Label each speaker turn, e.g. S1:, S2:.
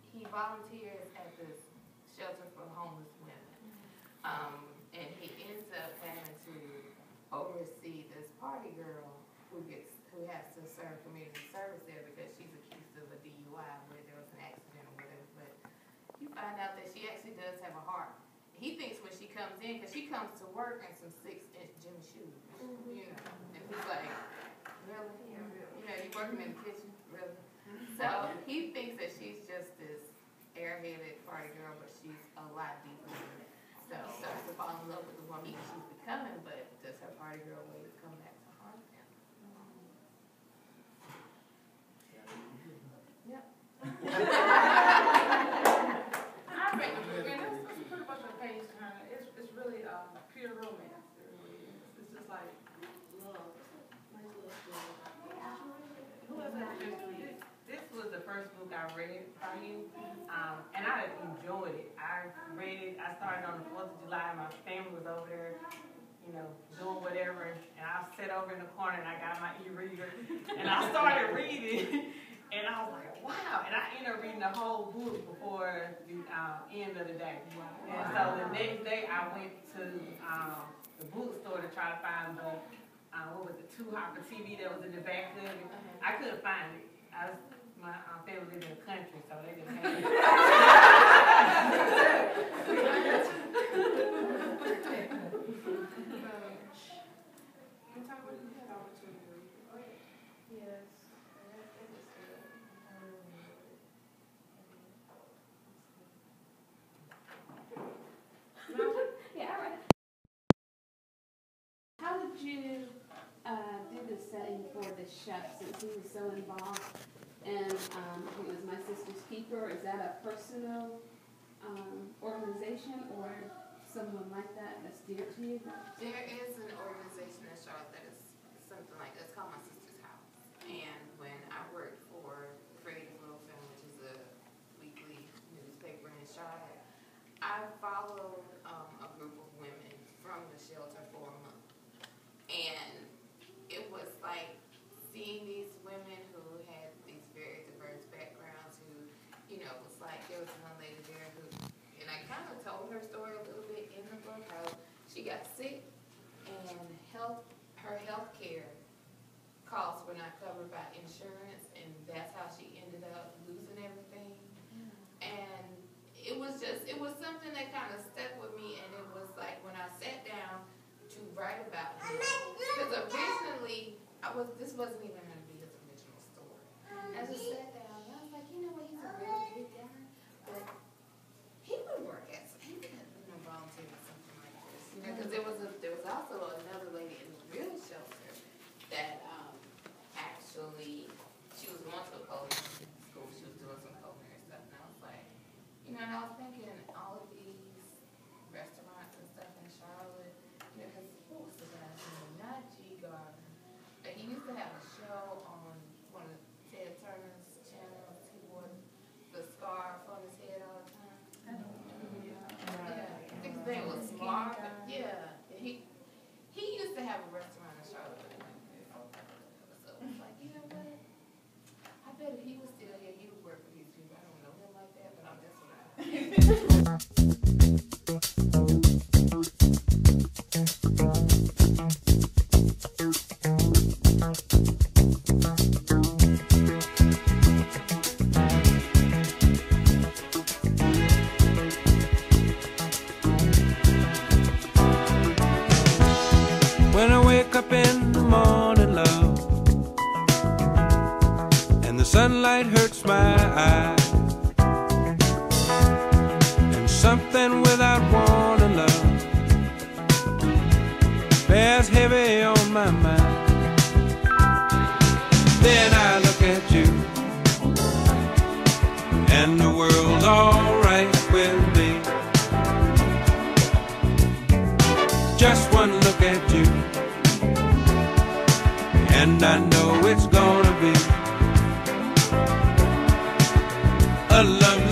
S1: he volunteers at this shelter for homeless women, and he ends up having to oversee this party girl who has to serve community service there because she's accused of a DUI where there was an accident or whatever. But you find out that she actually does have a heart. He thinks when she comes in, because she comes to work in some 6-inch gym shoes, you know, and he's like, really? You know, you working in the kitchen, really? So he thinks that she's just this airheaded party girl, but she's a lot deeper than that. So he starts to fall in love with the woman that she's becoming, but does her party girl way to come back to harm him? Yep.
S2: I read the book, and it's pretty much a page turner. It's really pure romance. It really is. It's just like love. Nice love story. Who else has read?
S3: This was the first book I read by you, and I enjoyed it. I read it. I started on the 4th of July. My family was over there, you know, doing whatever, and I sat over in the corner and I got my e-reader, and I started reading, and I was like, wow! And I ended up reading the whole book before the end of the day. And so the next day I went to the bookstore to try to find the what was it, 2 Hopper TV that was in the back of it. I couldn't find it. My family lived in the country, so they didn't have it.
S2: Yes.
S4: Yeah, all right. How did you do the setting for the chef since he was so involved? And it was My Sister's Keeper. Is that a personal organization or someone like that that's dear to you?
S1: There is an organization in Charlotte that is something like that's called My Sister's House. And when I worked for Creative Little Film, which is a weekly newspaper in Charlotte, I followed a group of women from the shelter for a month. And it was like seeing these women who had these very diverse backgrounds who, you know, was like, there was one lady there who, and I kind of told her story a little bit in the book, how she got sick and her health care costs were not covered by insurance, and that's how she ended up losing everything. And it was something that kind of stuck with me, and it was like when I sat down to write about him, because originally this wasn't even going to be his original story. I just sat down and I was like, you know what, he's a really good guy, but he would work at he could volunteer at something like this, you know, because there was also another lady in the real shelter that actually she was going to a culinary school, she was doing some culinary stuff, and I was like, you know, and I was thinking all of these restaurants and stuff in Charlotte, you know, because what was the guy's name? Not G. Gardner. He used to have a show on one of Ted Turner's channels. He wore the scarf on his head all the time. Yeah. I think his name was Mark. Yeah. He used to have a restaurant in Charlotte. So it was like, you know what? I bet if he was still here, he would work for these people. I don't know him like that, but that's what I
S5: When I wake up in the morning, love, and the sunlight hurts my eyes, and something without warning, love, bears heavy on my mind. Then I look at you, and the world's alright with me. Just one look at you, and I know it's gonna be a lovely